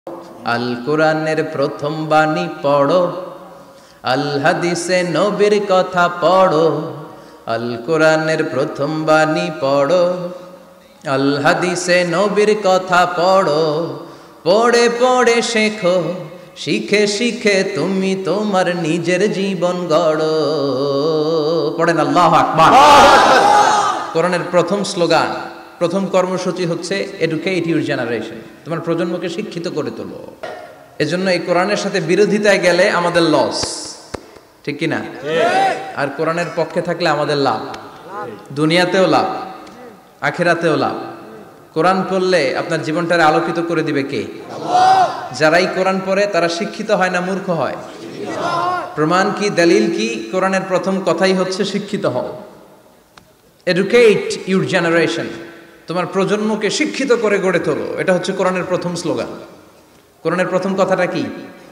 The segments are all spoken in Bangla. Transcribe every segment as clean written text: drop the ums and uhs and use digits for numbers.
আল কোরআনের প্রথম বাণী পড়ো, আল হাদিসে নবীর কথা পড়ো। আল কোরআনের প্রথম বাণী পড়ো, আল হাদিসে নবীর কথা পড়ো। পড়ে পড়ে শেখো, শিখে শিখে তুমি তোমার নিজের জীবন গড়ো। পড়েন আল্লাহু আকবার। কোরআনের প্রথম স্লোগান, প্রথম কর্মসূচি হচ্ছে এডুকেট ইউর জেনারেশন, তোমার প্রজন্মকে শিক্ষিত করে তোলো। এজন্য এই কোরআনের সাথে বিরোধিতায় গেলে আমাদের লস, ঠিক কি না? আর কোরআনের পক্ষে থাকলে আমাদের লাভ, দুনিয়াতেও লাভ, আখিরাতেও লাভ। কোরআন পড়লে আপনার জীবনটারে আলোকিত করে দিবে কে? যারাই কোরআন পড়ে তারা শিক্ষিত হয় না মূর্খ হয়? প্রমাণ কি, দলিল কি? কোরআনের প্রথম কথাই হচ্ছে শিক্ষিত হও। এডুকেট ইউর জেনারেশন, তোমার প্রজন্মকে শিক্ষিত করে গড়ে তোলো। এটা হচ্ছে কোরআনের প্রথম স্লোগান। কোরআনের প্রথম কথাটা কি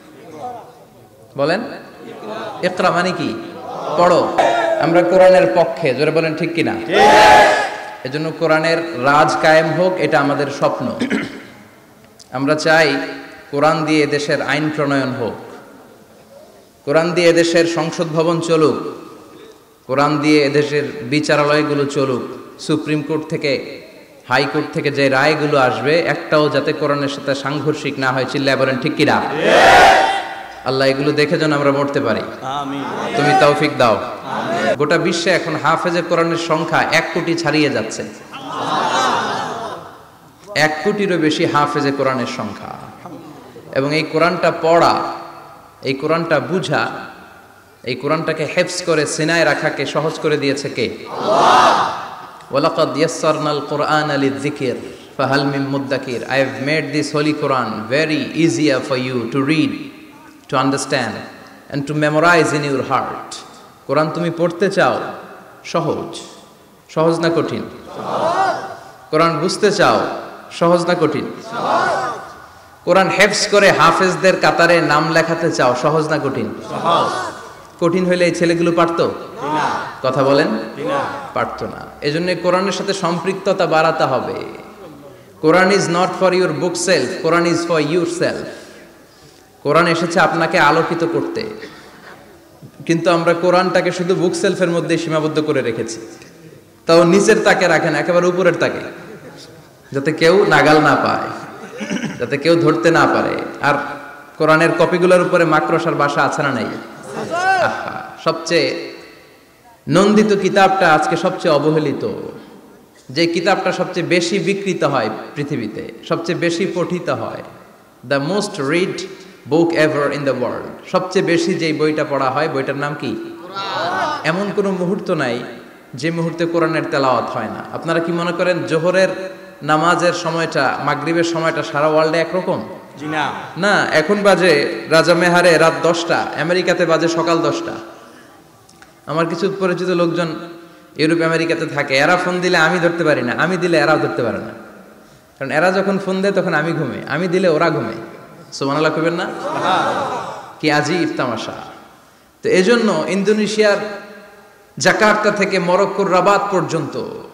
বলেন? ইকরা মানে কি? পড়ো। আমরা কোরআনের পক্ষে, জোরে বলেন ঠিক কিনা? এজন্য কোরআনের রাজ কায়েম হোক, এটা আমাদের স্বপ্ন। আমরা চাই কোরআন দিয়ে দেশের আইন প্রণয়ন হোক, কোরআন দিয়ে দেশের সংসদ ভবন চলুক, কোরআন দিয়ে এদেশের বিচারালয়গুলো চলুক। সুপ্রিম কোর্ট থেকে, হাইকোর্ট থেকে যে রায়গুলো আসবে একটাও যাতে কোরআনের সাথে সাংঘর্ষিক না হয়। চিল্লায় বলেন ঠিক কিনা? আল্লাহ এগুলো দেখে যেন আমরা মরতে পারি, তুমি তৌফিক দাও। গোটা বিশ্বে এখন হাফেজে কোরআনের সংখ্যা 1 কোটি ছাড়িয়ে যাচ্ছে। 1 কোটিরও বেশি হাফেজে কোরআনের সংখ্যা। এবং এই কোরআনটা পড়া, এই কোরআনটা বুঝা, এই কোরআনটাকে হেফজ করে সিনায় রাখাকে সহজ করে দিয়েছে কে? ওয়ালাকাদ ইয়াসসারনাল কুরআনা লিযিকর ফাহাল মিন মুদ্দাকির। I have made this holy Quran very easier for you to read, to understand and to memorize in your heart. কোরআন তুমি পড়তে চাও, সহজ। সহজ না কঠিন? কোরআন বুঝতে চাও, সহজ না কঠিন? কোরআন হেফজ করে হাফেজদের কাতারে নাম লেখাতে চাও, সহজ না কঠিন? কঠিন হইলে এই ছেলেগুলো পারতো? কথা বলেন, পারতো না। এজন্য কোরআনের সাথে সম্পৃক্ততা বাড়াতে হবে। Quran is not for your bookshelf, Quran is for yourself. Quran এসেছে আপনাকে আলোকিত করতে, কিন্তু আমরা কোরআনটাকে শুধু বুক সেলফের মধ্যে সীমাবদ্ধ করে রেখেছি। তাও নিচের তাকে রাখেন, একেবারে উপরের তাকে, যাতে কেউ নাগাল না পায়, যাতে কেউ ধরতে না পারে। আর কোরআনের কপিগুলোর উপরে মাকড়সার বাসা আছে না নাই? সবচেয়ে নন্দিত কিতাবটা আজকে সবচেয়ে অবহেলিত, যে কিতাবটা সবচেয়ে বেশি বিকৃত হয় পৃথিবীতে, সবচেয়ে বেশি পঠিত হয়, the most read book ever in the world, সবচেয়ে বেশি যেই বইটা পড়া হয় বইটার নাম কি? এমন কোনো মুহূর্ত নাই যে মুহূর্তে কোরআনের তেলাওয়াত হয় না। আপনারা কি মনে করেন জোহরের নামাজের সময়টা, মাগরিবের সময়টা সারা ওয়ার্ল্ডে একরকম? না, এখন বাজে রাজা মেহারে রাত 10টা, আমেরিকাতে বাজে সকাল 10টা। আমার কিছু পরিচিত লোকজন ইউরোপ আমেরিকাতে থাকে, এরা ফোন দিলে আমি ধরতে পারি না, আমি দিলে এরাও ধরতে পারে না। কারণ এরা যখন ফোন দেয় তখন আমি ঘুমে, আমি দিলে ওরা ঘুমে। সুবহানাল্লাহ কইবেন না? কি আজীব তামাশা। তো এজন্য ইন্দোনেশিয়ার জাকার্তা থেকে মরক্কোর রাবাত পর্যন্ত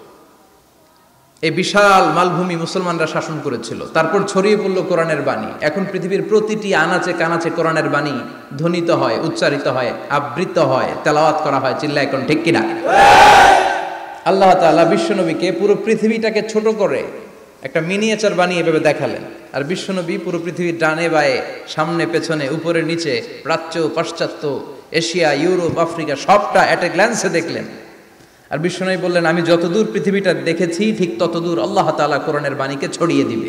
এই বিশাল মালভূমি মুসলমানরা শাসন করেছিল। তারপর ছড়িয়ে পড়ল কোরআনের বাণী। এখন পৃথিবীর প্রতিটি আনাচে কানাচে কোরআনের বাণী ধ্বনিত হয়, উচ্চারিত হয়, আবৃত হয়, তেলাওয়াত করা হয়। চিল্লায় এখন ঠিক কিনা? আল্লাহ তাআলা বিশ্বনবীকে পুরো পৃথিবীটাকে ছোট করে একটা মিনিয়েচার বানিয়ে এভাবে দেখালেন। আর বিশ্বনবী পুরো পৃথিবীর ডানে বায়ে, সামনে পেছনে, উপরে নিচে, প্রাচ্য পাশ্চাত্য, এশিয়া, ইউরোপ, আফ্রিকা সবটা এট এ গ্ল্যান্সে দেখলেন। আর বিশ্বনবী বললেন, আমি যতদূর পৃথিবীটা দেখেছি ঠিক ততদূর আল্লাহ তাআলা কোরআনের বাণীকে ছড়িয়ে দিবে।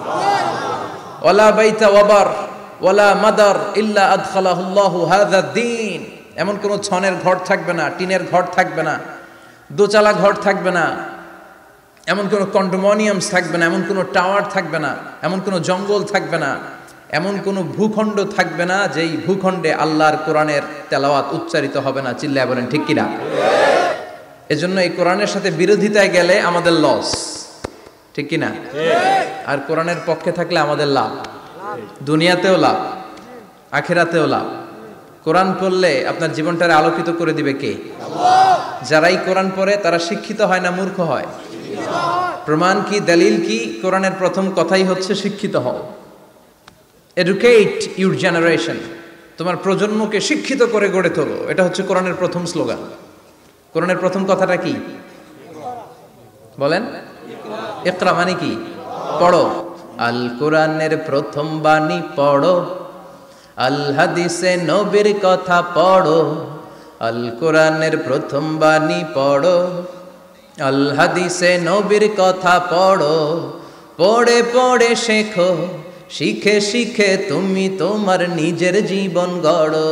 ওয়ালা বাইতা ওয়াবার ওয়ালা মাদার ইল্লা আদখালাহুল্লাহু হাযা দ্বীন। এমন কোন ছনের ঘর থাকবে না, টিনের ঘর থাকবে না, দোচালা ঘর থাকবে না, এমন কোন কন্ডোমিনিয়ামস থাকবে না, এমন কোন টাওয়ার থাকবে না, এমন কোন জঙ্গল থাকবে না, এমন কোন ভূখণ্ড থাকবে না যেই ভূখণ্ডে আল্লাহর কোরআনের তেলাওয়াত উচ্চারিত হবে না। চিল্লায় বলেন ঠিক কিনা? এজন্য এই কোরআনের সাথে বিরোধিতায় গেলে আমাদের লস, ঠিক কিনা? আর কোরআনের পক্ষে থাকলে আমাদের লাভ, দুনিয়াতেও লাভ, আখিরাতেও লাভ। কোরআন পড়লে আপনার জীবনটারে আলোকিত করে দিবে কে? যারাই কোরআন পড়ে তারা শিক্ষিত হয় না মূর্খ হয়? প্রমাণ কি, দলিল কি? কোরআনের প্রথম কথাই হচ্ছে শিক্ষিত হও। এডুকেট ইউর জেনারেশন, তোমার প্রজন্মকে শিক্ষিত করে গড়ে তোলো। এটা হচ্ছে কোরআনের প্রথম স্লোগান। কোরআনের প্রথম কথাটা কি বলেন? ইকরা মানে কি? পড়ো। আল কোরআনের প্রথম বাণী পড়ো, আল হাদিসে নবীর কথা পড়ো। আল কোরআনের প্রথম বাণী পড়ো, আল হাদিসে নবীর কথা পড়ো। পড়ে পড়ে শেখো, শিখে শিখে তুমি তোমার নিজের জীবন গড়ো।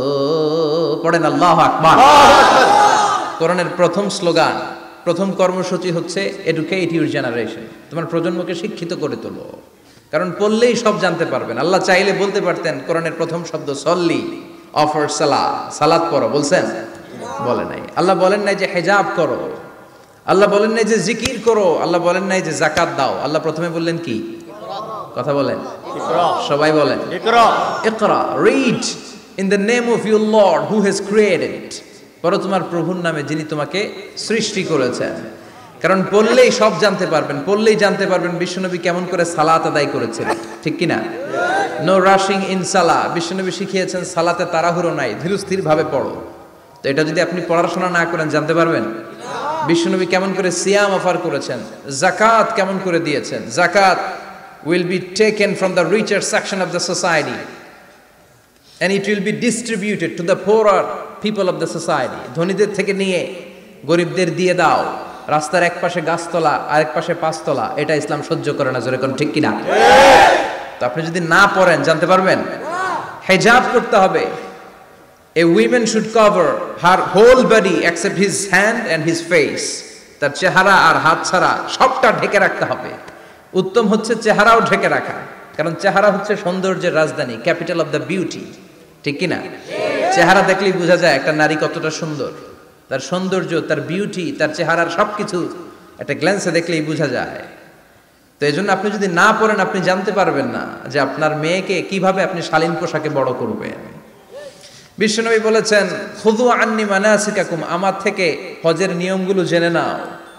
পড়েন আল্লাহু আকবার। কোরআনের প্রথম স্লোগান, প্রথম কর্মসূচি হচ্ছে এডুকেট ইউর জেনারেশন, তোমার প্রজন্মকে শিক্ষিত করে তোলো। কারণ পড়লেই সব জানতে পারবেন। আল্লাহ চাইলে বলতে পারতেন কোরআনের প্রথম শব্দ সল্লি, অফার সালা, সালাত পড়ো, বলছেন? বলে নাই। আল্লাহ বলেন নাই যে হিজাব করো, আল্লাহ বলেন নাই যে জিকির করো, আল্লাহ বলেন নাই যে যাকাত দাও। আল্লাহ প্রথমে বললেন কি? কথা বলেন, সবাই বলেন ইকরা। ইকরা, read in the name of your lord who has created. পড়ো তোমার প্রভুর নামে যিনি তোমাকে সৃষ্টি করেছেন। কারণ পড়লেই সব জানতে পারবেন, পড়লেই জানতে পারবেন বিশ্বনবী কেমন করে সালাত আদায় করেছিলেন, ঠিক কিনা? নো রাশিং ইন সালা, বিশ্বনবী শিখিয়েছেন সালাতে তাড়াহুড়ো নাই, ধীরস্থির ভাবে পড়ো। তো এটা যদি আপনি পড়াশোনা না করেন জানতে পারবেন? বিশ্বনবী কেমন করে সিয়াম অফার করেছেন, জাকাত কেমন করে দিয়েছেন। জাকাত will be taken from the richer section of the society and it will be distributed to the poorer people of the society. ধনীদের থেকে নিয়ে গরিবদের দিয়ে দাও। রাস্তার এক পাশে গাছতলা আর এক পাশে পাঁচতলা, এটা ইসলাম সহ্য করে না, জোরে কোন ঠিক কিনা? তো আপনি যদি না পড়েন জানতে পারবেন? হিজাব করতে হবে। A woman should cover her whole body except his hand and his face. তার চেহারা আর হাত ছাড়া সবটা ঢেকে রাখতে হবে। উত্তম হচ্ছে চেহারাও ঢেকে রাখা, কারণ চেহারা হচ্ছে সৌন্দর্যের রাজধানী, ক্যাপিটাল অফ দ্য বিউটি, ঠিক কিনা? চেহারা দেখলেই বোঝা যায় একটা নারী কতটা সুন্দর। তার সৌন্দর্য, তার বিউটি, তার চেহারার সবকিছু একটা গ্ল্যান্সে দেখলেই বোঝা যায়। তো এই জন্য আপনি যদি না পড়েন আপনি জানতে পারবেন না যে আপনার মেয়েকে কিভাবে আপনি শালীন পোশাকে বড় করবেন। বিশ্বনবী বলেছেন খুযু আন্নি মানাসিকাকুম, আমার থেকে হজের নিয়মগুলো জেনে নাও।